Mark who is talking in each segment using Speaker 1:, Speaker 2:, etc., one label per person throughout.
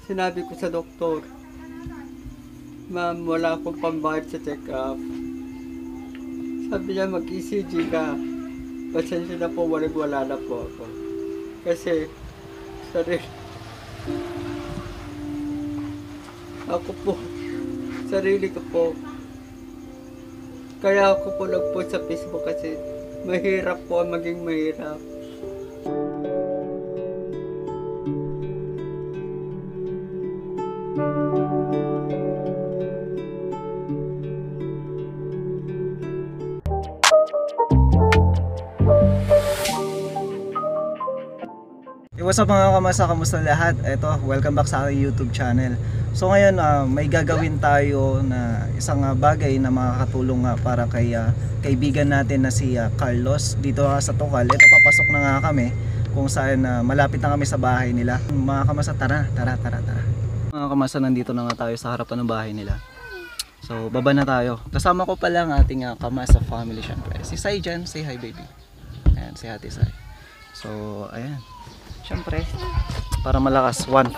Speaker 1: Sinabi ko sa doktor, ma'am, wala akong pambayad sa check-up. Sabi niya, mag-ECG ka. Pasensya na po, wala na po ako. Kasi, ako po, sarili ko po. Kaya ako po nag-post sa Facebook kasi mahirap po ang maging mahirap.
Speaker 2: What's up mga kamasa, kamusta lahat? Eto, welcome back sa aking YouTube channel. So ngayon may gagawin tayo na isang bagay na makakatulong para kay kaibigan natin na si Carlos dito sa Tocal. Ito, papasok na nga kami kung saan malapit na kami sa bahay nila. Mga kamasa, tara. Mga kamasa, nandito na nga tayo sa harapan ng bahay nila. So baba na tayo. Kasama ko pala ang ating kamasa family syempre. Si Sai dyan, say hi baby. Ayan, si Ate Sai. So ayan. Siyempre, para malakas. One.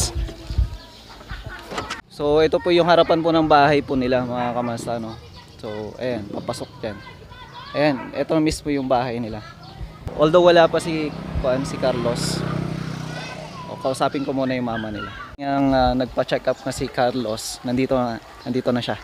Speaker 2: So, ito po yung harapan po ng bahay po nila, mga kamasta, no? So, ayan, papasok dyan. Ayan, ito mismo yung bahay nila. Although wala pa si Carlos, kausapin ko muna yung mama nila. Yung nagpa-check up na si Carlos, nandito na siya.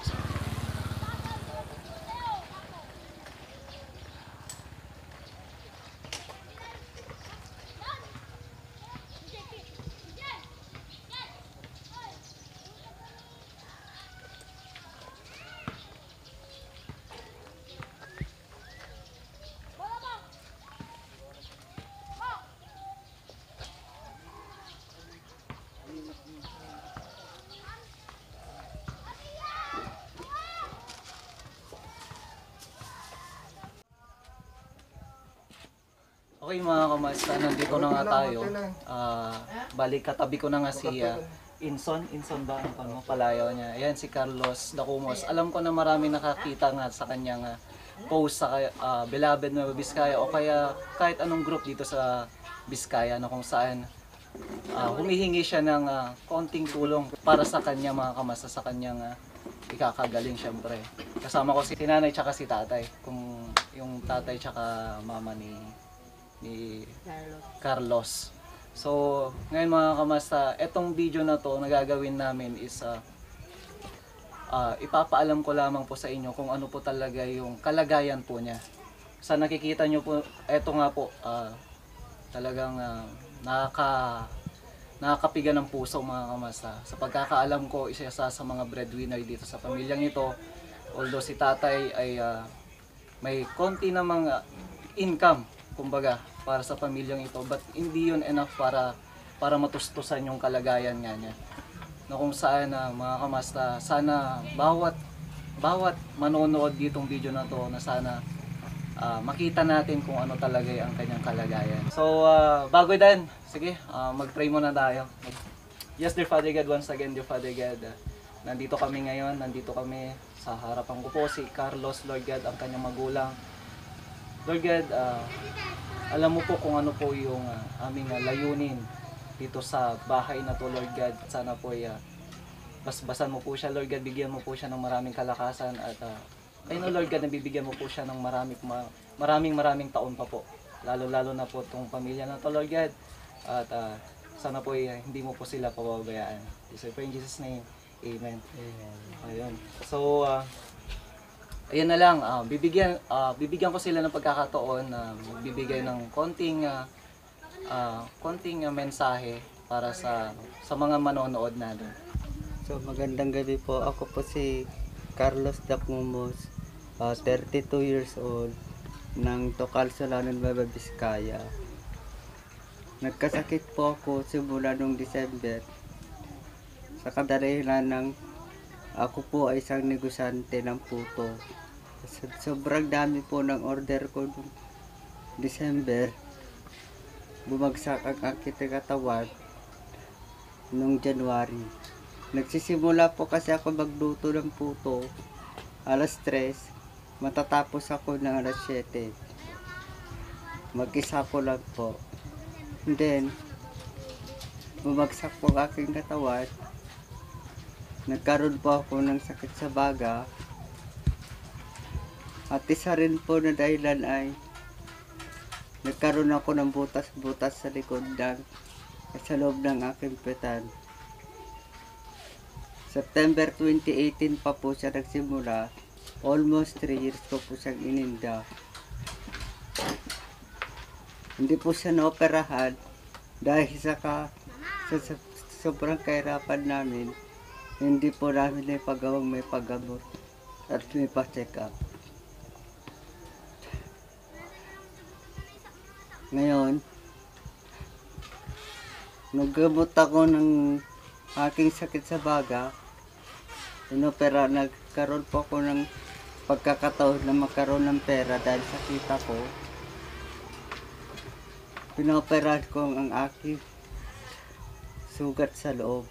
Speaker 2: Okay mga kamasta, nandito na nga tayo. Balik katabi ko na nga si Inson ba ang palayaw niya. Ayan si Carlos Dacumos. Alam ko na marami nakakita nga sa kanyang post sa Beloved Nueva Vizcaya o kaya kahit anong group dito sa Vizcaya na kung saan humihingi siya ng konting tulong para sa kanya mga kamasta, sa kanyang ikakagaling syempre. Kasama ko si nanay tsaka si tatay, kung yung tatay tsaka mama ni Carlos. So, ngayon mga kamasta, etong video na to nagagawin namin is ipapaalam ko lamang po sa inyo kung ano po talaga yung kalagayan po niya. Sa nakikita nyo po, eto nga po, talagang nakakapiga ng puso mga kamasta. Sa pagkakaalam ko, isa sa mga breadwinner dito sa pamilyang ito. Although si tatay ay may konti namang income, kumbaga, para sa pamilyang ito, but hindi yun enough para matustusan yung kalagayan nga niya. Na kung saan mga kamasta, sana bawat manonood ditong video na to, na sana makita natin kung ano talaga ang kanyang kalagayan. So bago din, sige, mag-pray muna tayo. Yes, dear Father God, once again, dear Father God, nandito kami ngayon, nandito kami sa harapan ko po si Carlos, Lord God, ang kanyang magulang. Lord God, alam mo po kung ano po yung aming layunin dito sa bahay na to, Lord God. Sana po basbasan mo po siya, Lord God, bigyan mo po siya ng maraming kalakasan at Lord God, nabibigyan mo po siya ng maraming taon pa po. Lalo na po itong pamilya na to, Lord God. At sana po hindi mo po sila pababayaan. So, pray in Jesus' name, Amen. Ayun. So, ayan na lang, bibigyan ko sila ng pagkakataon na magbibigay ng konting mensahe para sa mga manonood natin.
Speaker 1: So, magandang gabi po. Ako po si Carlos Dacumos, 32 years old, ng Tocal, Nueva Vizcaya. Nagkasakit po ako simula nung December. Sa kadahilan ng ako po ay isang negosyante ng puto. Sobrang dami po ng order ko nung December. Bumagsak ang aking katawan nung January. Nagsisimula po kasi ako magluto ng puto alas 3, matatapos ako ng alas 7. Mag-isa ko lang po. And then, bumagsak po ang aking katawan. Nagkaroon po ako ng sakit sa baga. At isa rin po na dahilan ay nagkaroon ako ng butas-butas sa likod sa loob ng aking petan. September 2018 pa po siya nagsimula. Almost 3 years ko po siyang ininda. Hindi po siya naoperahan dahil sa sobrang kahirapan namin. Hindi po namin na ipagawang may paggamot at may pa-check up. Ngayon, naggamot ako ng aking sakit sa baga. Nagkaroon po ako ng pagkakataon na magkaroon ng pera dahil sa kita ko. Pinoperahan ko ang aking sugat sa loob.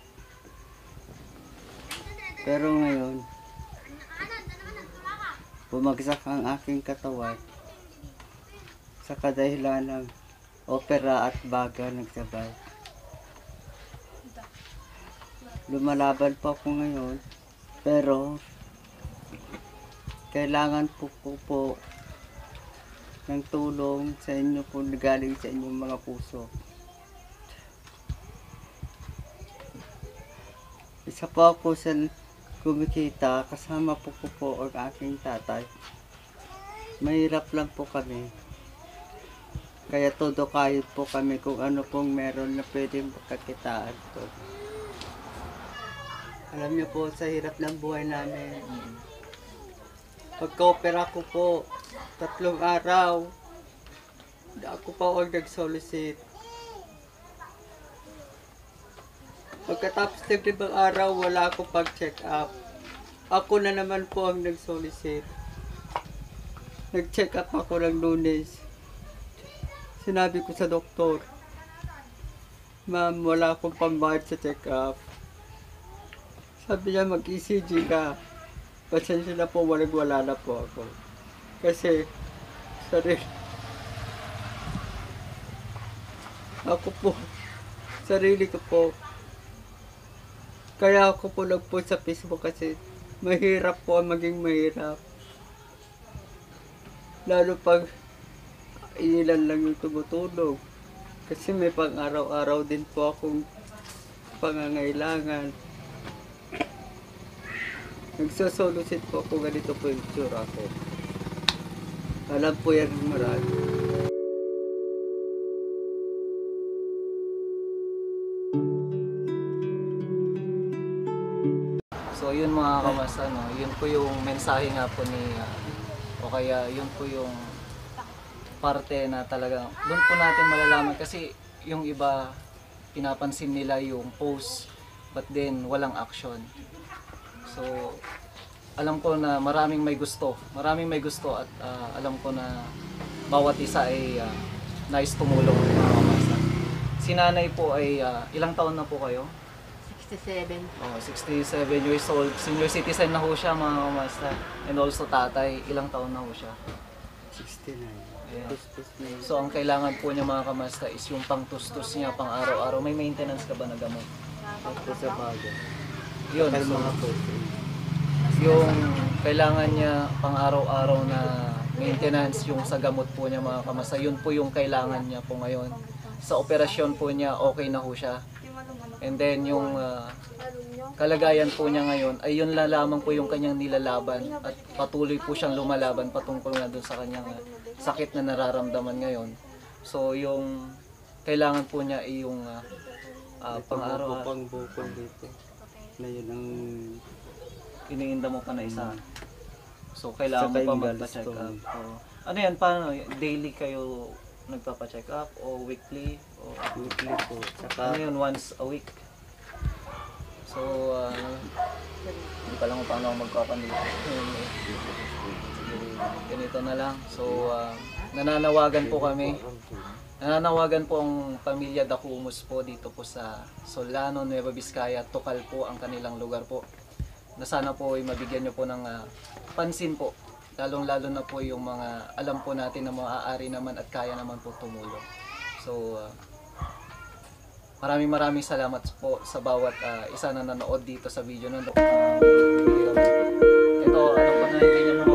Speaker 1: Pero ngayon, bumagsak ang aking katawan sa kadahilan ng opera at baga nagsabay. Lumalaban po ako ngayon, pero kailangan po ng tulong sa inyo po, galing sa inyong mga puso. Isa po ako sa kumikita, kasama po ang aking tatay. Mahirap lang po kami. Kaya todo kahit po kami kung ano pong meron na pwedeng pagkakitaan po. Alam niyo po, sa hirap ng buhay namin, pagka-opera ko po, 3 araw, ako pa ang nag-solicit. Pagkatapos ng 5 araw, wala akong pag-check up. Ako na naman po ang nag-solicit. Nag-check up ako ng Lunes. Sinabi ko sa doktor, "Ma'am, wala akong pambayad sa check up." Sabi niya, "Mag-ECG ka." Pasensya na po, wala na po ako. Kasi, sarili ko po. Kaya ako po nag-post sa Facebook kasi mahirap po maging mahirap. Lalo pag ilan lang yung tumutulong. Kasi may pang-araw-araw din po akong pangangailangan. Nagsosolusit po ako, ganito po yung tsura ko. Alam po yan marami.
Speaker 2: So yun mga kamasa, no? Yun po yung mensahe nga po ni o kaya yun po yung parte na talaga doon po natin malalaman, kasi yung iba pinapansin nila yung post but then walang action. So alam ko na maraming may gusto at alam ko na bawat isa ay nais tumulong mga kamasa. Si nanay po ay ilang taon na po kayo?
Speaker 3: 67.
Speaker 2: Oh, 67 years old. Senior citizen na ho siya mga kamasta. And also tatay, ilang taon na ho siya?
Speaker 1: 69.
Speaker 2: Yeah.
Speaker 1: Tustos na yun.
Speaker 2: So ang kailangan po niya mga kamasta is yung pang-tustos niya pang araw-araw. May maintenance ka ba na gamot?
Speaker 1: Ako sa baga.
Speaker 2: Yun.
Speaker 1: Kaya
Speaker 2: So,
Speaker 1: mga puso.
Speaker 2: yung kailangan niya pang araw-araw na maintenance yung sa gamot po niya mga kamasta. Yun po yung kailangan niya po ngayon. Sa operasyon po niya, okay na ho siya. And then yung kalagayan po niya ngayon ay yun lamang po yung kanyang nilalaban at patuloy po siyang lumalaban patungkol na dun sa kanyang sakit na nararamdaman ngayon. So yung kailangan po niya ay yung pang-araw
Speaker 1: Pang bukol dito. Na yun ang
Speaker 2: iniinda mo pa na isa. So kailangan mo pa magpa-check up. Ano yan, paano? Daily kayo nagpapa-check up o weekly? O
Speaker 1: weekly po.
Speaker 2: ano yun, once a week? So, hindi pa lang kung paano ako magpapanito. Ganito na lang. So, nananawagan po kami. Nananawagan po ang pamilya Dacumus po dito po sa Solano, Nueva Vizcaya. Tukal po ang kanilang lugar po. Na sana po ay mabigyan nyo po ng pansin po. Lalong-lalo na po yung mga alam po natin na maaari naman at kaya naman po tumulong. So, Maraming salamat po sa bawat isa na nanood dito sa video na ito, ano pa na hindi nyo